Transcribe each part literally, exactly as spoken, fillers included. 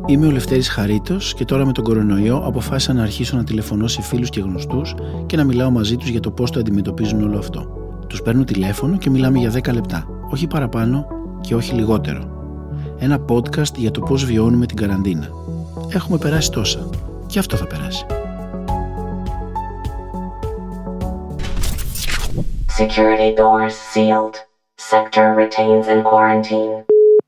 Είμαι ο Λευτέρης Χαρίτος και τώρα με τον κορονοϊό αποφάσισα να αρχίσω να τηλεφωνώ σε φίλους και γνωστούς και να μιλάω μαζί τους για το πώς το αντιμετωπίζουν όλο αυτό. Τους παίρνω τηλέφωνο και μιλάμε για δέκα λεπτά, όχι παραπάνω και όχι λιγότερο. Ένα podcast για το πώς βιώνουμε την καραντίνα. Έχουμε περάσει τόσα και αυτό θα περάσει. Security doors sealed. Sector retains in quarantine.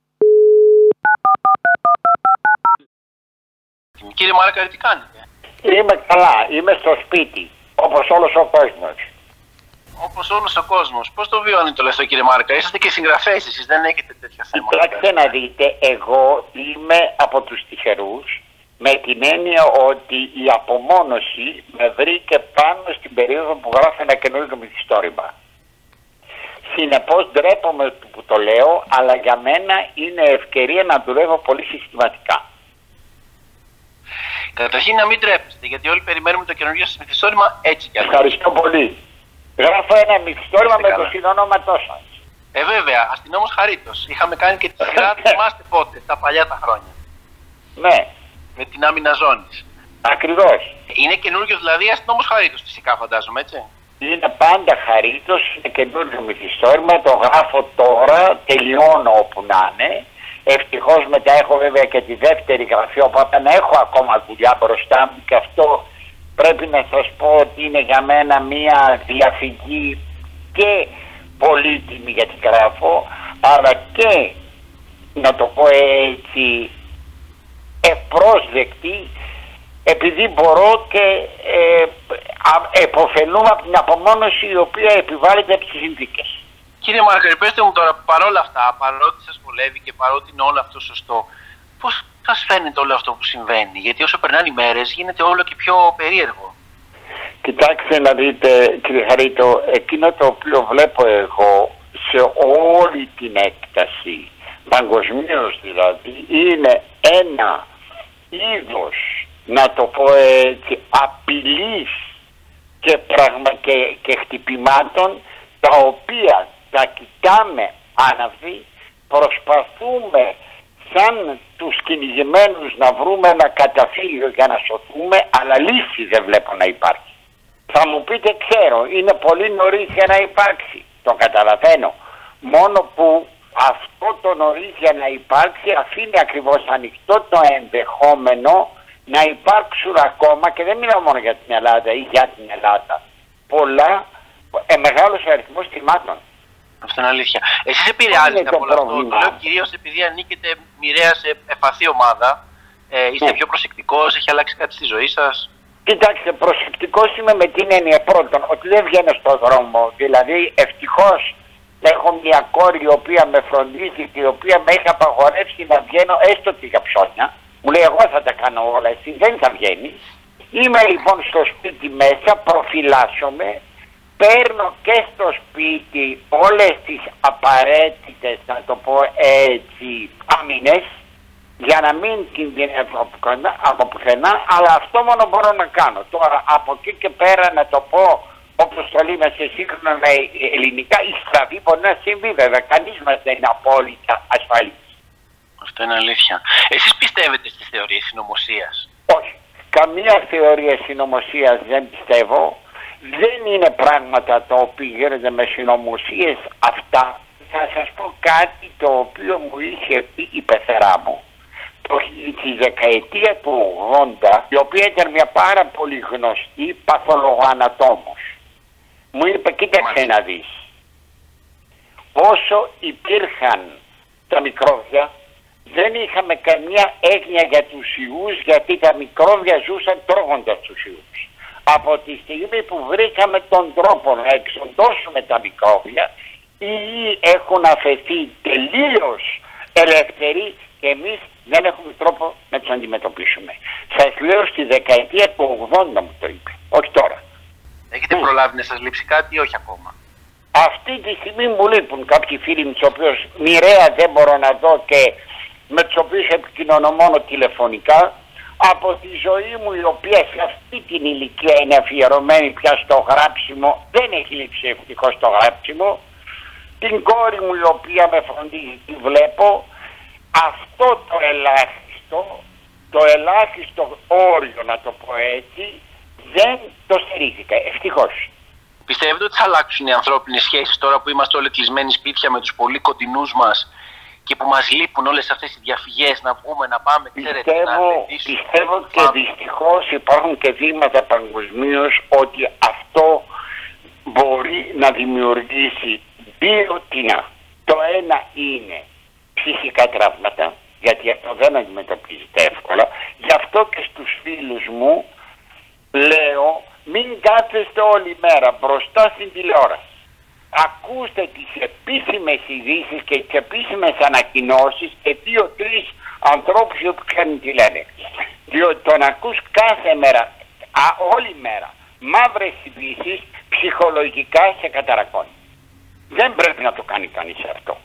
Κύριε Μάρκα, τι κάνετε? Είμαι καλά, είμαι στο σπίτι, όπως όλος ο κόσμος. Όπως όλος ο κόσμος. Πώς το βιώνετε όλο αυτό, κύριε Μάρκα? Είσαστε και συγγραφέες, εσείς δεν έχετε τέτοια θέματα? Κοιτάξτε να δείτε, εγώ είμαι από τους τυχερούς, με την έννοια ότι η απομόνωση με βρήκε πάνω στην περίοδο που γράφω ένα καινούργιο μυθιστόρημα. Συνεπώς ντρέπομαι που το λέω, αλλά για μένα είναι ευκαιρία να δουλεύω πολύ συστηματικά. Καταρχήν να μην τρέπεστε, γιατί όλοι περιμένουμε το καινούργιο σας μυθιστόρημα έτσι κι αλλιώς. Ευχαριστώ πολύ. Γράφω ένα μυθιστόρημα με το συνονόματό σας. Ε, βέβαια, Αστυνόμος Χαρίτος. Είχαμε κάνει και τη σειρά, θυμάστε πότε, τα παλιά τα χρόνια. Ναι. Με την άμυνα ζώνης. Ακριβώς. Είναι καινούργιο δηλαδή Αστυνόμος Χαρίτος, φυσικά φαντάζομαι, έτσι? Είναι πάντα Χαρίτος, είναι καινούργιο μυθιστόρημα, το γράφω τώρα, τελειώνω όπου να είναι. Ευτυχώς μετά έχω βέβαια και τη δεύτερη γραφή, οπότε να έχω ακόμα δουλειά μπροστά μου και αυτό πρέπει να σας πω ότι είναι για μένα μια διαφυγή και πολύτιμη γιατί γράφω, αλλά και, να το πω έτσι, ευπρόσδεκτη, επειδή μπορώ και ε, επωφελούμε από την απομόνωση η οποία επιβάλλεται από τις συνθήκες. Κύριε Μάρκαρη, πέστε μου τώρα, παρόλα αυτά, παρότι σας βολεύει και παρότι είναι όλο αυτό σωστό, πώς σας φαίνεται όλο αυτό που συμβαίνει? Γιατί όσο περνάνε οι μέρες γίνεται όλο και πιο περίεργο. Κοιτάξτε να δείτε, κύριε Χαρίτο, εκείνο το οποίο βλέπω εγώ σε όλη την έκταση, παγκοσμίως δηλαδή, είναι ένα είδος, να το πω έτσι, απειλής και, πραγμα... και, και χτυπημάτων, τα οποία τα κοιτάμε άναυδοι, προσπαθούμε σαν τους κυνηγημένους να βρούμε ένα καταφύγιο για να σωθούμε, αλλά λύση δεν βλέπω να υπάρχει. Θα μου πείτε, ξέρω, είναι πολύ νωρίς για να υπάρξει, το καταλαβαίνω, μόνο που αυτό το νωρίς για να υπάρξει αφήνει ακριβώς ανοιχτό το ενδεχόμενο να υπάρξουν ακόμα, και δεν μιλάω μόνο για την Ελλάδα ή για την Ελλάδα, πολλά, ε, μεγάλος αριθμός θυμάτων. Αυτό είναι αλήθεια. Εσείς επηρεάζετε από όλο αυτό? Το λέω κυρίως επειδή ανήκετε μοιραία σε ευπαθή ομάδα. Ε, είστε ναι. πιο προσεκτικός, έχει αλλάξει κάτι στη ζωή σας? Κοιτάξτε, προσεκτικός είμαι με την έννοια πρώτον ότι δεν βγαίνω στον δρόμο. Δηλαδή, ευτυχώς έχω μια κόρη η οποία με φροντίζει και η οποία με έχει απαγορεύσει να βγαίνω έστω και για ψώνια. Μου λέει, εγώ θα τα κάνω όλα, εσύ δεν θα βγαίνεις. Είμαι λοιπόν στο σπίτι μέσα, προφυλάσσομαι. Παίρνω και στο σπίτι όλες τις απαραίτητες, να το πω έτσι, άμυνες, για να μην κινδυνεύω από πουθενά, αλλά αυτό μόνο μπορώ να κάνω. Τώρα από εκεί και πέρα να το πω, όπως το λέμε σε σύγχρονα ελληνικά, η στραβή μπορεί να συμβεί βέβαια, κανείς μας δεν είναι απόλυτα ασφαλής. Αυτό είναι αλήθεια. Εσείς πιστεύετε στις θεωρίες συνωμοσίας? Όχι, καμία θεωρία συνωμοσίας δεν πιστεύω. Δεν είναι πράγματα τα οποία γίνονται με συνωμοσίες αυτά. Θα σας πω κάτι το οποίο μου είχε πει η πεθερά μου. Το, τη δεκαετία του ογδόντα, η οποία ήταν μια πάρα πολύ γνωστή παθολογοανατόμος. Μου είπε, κοίταξε να δεις. Όσο υπήρχαν τα μικρόβια, δεν είχαμε καμία έγνοια για τους ιούς, γιατί τα μικρόβια ζούσαν τρώγοντας τους ιούς. Από τη στιγμή που βρήκαμε τον τρόπο να εξοντώσουμε τα μικρόβια, οι ιοί έχουν αφαιθεί τελείως ελεύθεροι και εμείς δεν έχουμε τρόπο να τους αντιμετωπίσουμε. Σας λέω στη δεκαετία του ογδόντα μου το είπε, όχι τώρα. Έχετε mm. προλάβει να σας λείψει κάτι ή όχι ακόμα? Αυτή τη στιγμή μου λείπουν κάποιοι φίλοι μου, τους οποίους μοιραία δεν μπορώ να δω και με τους οποίους επικοινωνώ μόνο τηλεφωνικά. Από τη ζωή μου, η οποία σε αυτή την ηλικία είναι αφιερωμένη πια στο γράψιμο, δεν έχει λείψει ευτυχώς το γράψιμο. Την κόρη μου η οποία με φροντίζει, τη βλέπω. Αυτό το ελάχιστο το ελάχιστο όριο, να το πω έτσι, δεν το στηρίχθηκε, ευτυχώς. Πιστεύετε ότι θα αλλάξουν οι ανθρώπινες σχέσεις τώρα που είμαστε όλοι κλεισμένοι σπίτια με τους πολύ κοντινούς μας και που μας λείπουν όλες αυτές οι διαφυγές, να πούμε, να πάμε, ξέρετε, πιστεύω, να λετήσουμε, πιστεύω να και δυστυχώς υπάρχουν και δείγματα παγκοσμίως ότι αυτό μπορεί να δημιουργήσει δύο τινά. Το ένα είναι ψυχικά τραύματα, γιατί αυτό δεν αντιμετωπίζεται εύκολα. Γι' αυτό και στους φίλους μου λέω, μην κάθεστε όλη μέρα μπροστά στην τηλεόραση. Ακούστε τις επίσημες ειδήσεις και τις επίσημες ανακοινώσεις και δύο-τρεις ανθρώπους που ξέρουν τι λένε. Διότι τον ακούς κάθε μέρα, α, όλη μέρα, μαύρες ειδήσεις, ψυχολογικά σε καταρακώνει. Δεν πρέπει να το κάνει κανείς αυτό.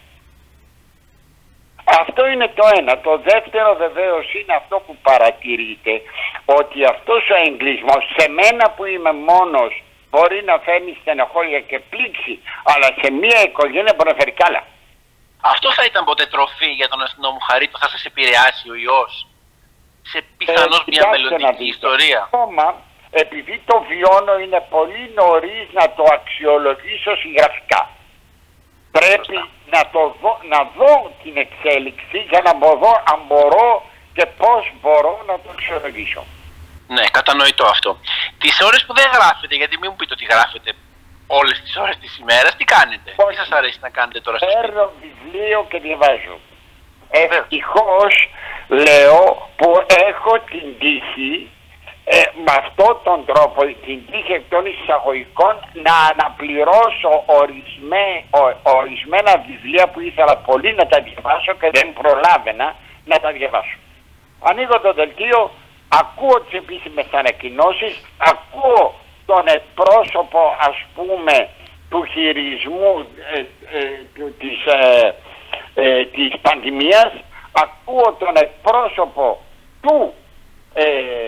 Αυτό είναι το ένα. Το δεύτερο βεβαίως είναι αυτό που παρατηρείτε, ότι αυτός ο εγκλισμός σε μένα που είμαι μόνος μπορεί να φέρνει στενοχώρια και πλήξη, αλλά σε μια οικογένεια μπορεί να φέρει κάλα. Αυτό θα ήταν ποτέ τροφή για τον αστυνόμο Χαρίτο, θα σας επηρεάσει ο ιός σε πιθανώς ε, μια μελλοντική ιστορία? Ακόμα, επειδή το βιώνω, είναι πολύ νωρίς να το αξιολογήσω συγγραφικά. Πρέπει να, το δω, να δω την εξέλιξη για να δω αν μπορώ και πώς μπορώ να το αξιολογήσω. Ναι, κατανοητό αυτό. Τις ώρες που δεν γράφετε, γιατί μην μου πείτε ότι γράφετε όλες τις ώρες της ημέρας, τι κάνετε? Όχι. Τι σας αρέσει να κάνετε τώρα στο σπίτι? Παίρνω βιβλίο και διαβάζω. Ευτυχώς λέω που έχω την τύχη, ε, με αυτόν τον τρόπο, την τύχη εκ των εισαγωγικών, να αναπληρώσω ορισμέ, ο, ορισμένα βιβλία που ήθελα πολύ να τα διαβάσω και δεν προλάβαινα να τα διαβάσω. Ανοίγω το δελτίο, ακούω τις επίσημες ανακοινώσεις, ακούω τον εκπρόσωπο, ας πούμε, του χειρισμού ε, ε, του, της, ε, ε, της πανδημίας, ακούω τον εκπρόσωπο του, ε,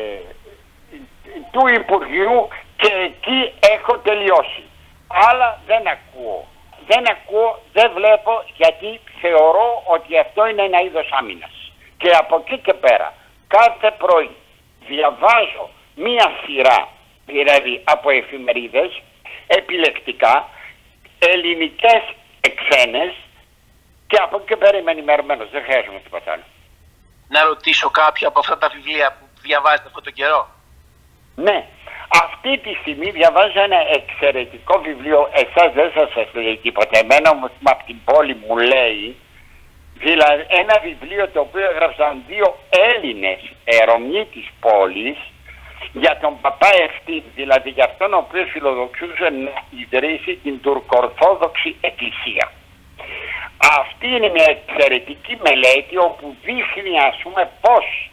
του Υπουργείου και εκεί έχω τελειώσει. Άλλα δεν ακούω. Δεν ακούω, δεν βλέπω, γιατί θεωρώ ότι αυτό είναι ένα είδος άμυνας. Και από εκεί και πέρα, κάθε πρωί διαβάζω μία σειρά, δηλαδή από εφημερίδες, επιλεκτικά, ελληνικές εξένες, και από εκεί και πέρα είμαι ενημερωμένος, δεν χρειάζομαι τίποτα άλλο. Να ρωτήσω κάποια από αυτά τα βιβλία που διαβάζετε αυτόν τον καιρό? Ναι, αυτή τη στιγμή διαβάζω ένα εξαιρετικό βιβλίο, εσάς δεν σας λέει τίποτα, εμένα όμως από την πόλη μου λέει, δηλαδή ένα βιβλίο το οποίο έγραψαν δύο Έλληνες ερομοί της πόλης για τον Παπά Ευτήμη, δηλαδή για αυτόν ο οποίος φιλοδοξούσε να ιδρύσει την τουρκοορθόδοξη εκκλησία. Αυτή είναι μια εξαιρετική μελέτη όπου δείχνει, ας πούμε, πως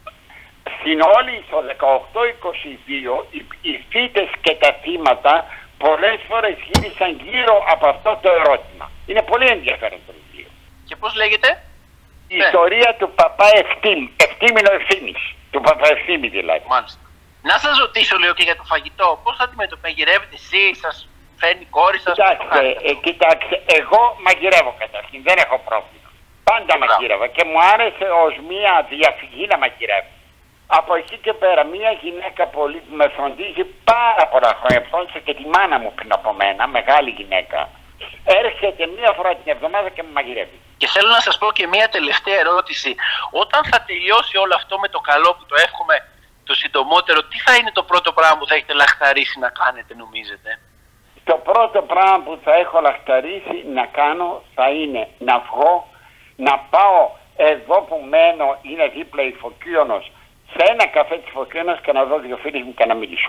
στην όλη το δεκαοκτώ είκοσι δύο οι, οι φύτες και τα θύματα πολλές φορές γύρισαν γύρω από αυτό το ερώτημα. Είναι πολύ ενδιαφέρον το βιβλίο. Και πώς λέγεται? Η ναι. ιστορία του Παπά Ευτήμη. Ευτήμηνο Ευθύμης. Του Παπά Ευθύμη δηλαδή. Μάλιστα. Να σας ρωτήσω λίγο και για το φαγητό. Πώς θα αντιμετωπίζετε, μαγειρεύετε εσείς, σας φέρνει η κόρη σας? Κοιτάξτε, ε, κοιτάξτε, εγώ μαγειρεύω καταρχήν, δεν έχω πρόβλημα. Πάντα Μπράβο. μαγειρεύω και μου άρεσε ως μια διαφυγή να μαγειρεύω. Από εκεί και πέρα, μια γυναίκα πολύ που με φροντίζει πάρα πολλά χρόνια, φρόντισε και τη μάνα μου πριν από μένα, μεγάλη γυναίκα, έρχεται μία φορά την εβδομάδα και με μαγειρεύει. Και θέλω να σας πω και μία τελευταία ερώτηση. Όταν θα τελειώσει όλο αυτό με το καλό που το εύχομαι το συντομότερο, τι θα είναι το πρώτο πράγμα που θα έχετε λαχταρίσει να κάνετε, νομίζετε? Το πρώτο πράγμα που θα έχω λαχταρίσει να κάνω θα είναι να βγω, να πάω εδώ που μένω, είναι δίπλα η Φωκίωνος, σε ένα καφέ της Φωκίωνος και να δω δύο φίλους μου και να μιλήσω.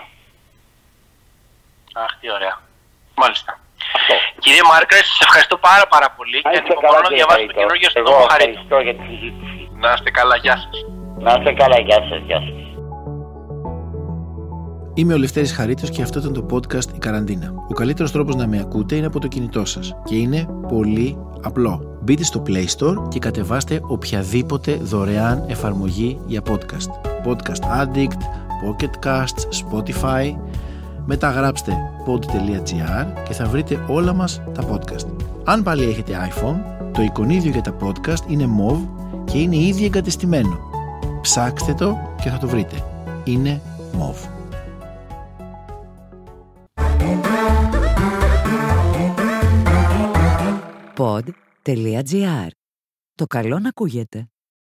Αχ, τι ωραία. Μάλιστα. Αυτό. Κύριε Μάρκρε, σας ευχαριστώ πάρα πάρα πολύ και ανυπομονώ να διαβάσω το καινούργιο στον τόπο Χαρίτο. Ευχαριστώ για τη συζήτηση. Να είστε καλά, γεια σας. Να είστε καλά, γεια σας, γεια σας. Είμαι ο Λευτέρης Χαρίτος και αυτό ήταν το podcast «Η Καραντίνα». Ο καλύτερος τρόπος να με ακούτε είναι από το κινητό σας και είναι πολύ απλό. Μπείτε στο Play Store και κατεβάστε οποιαδήποτε δωρεάν εφαρμογή για podcast. Podcast Addict, Pocket Casts, Spotify. Μετά γράψτε pod.gr και θα βρείτε όλα μας τα podcast. Αν πάλι έχετε iPhone, το εικονίδιο για τα podcast είναι mauve και είναι ήδη εγκατεστημένο. Ψάξτε το και θα το βρείτε. Είναι μοβ. pod τελεία τζι άρ. Το καλό να ακούγεται.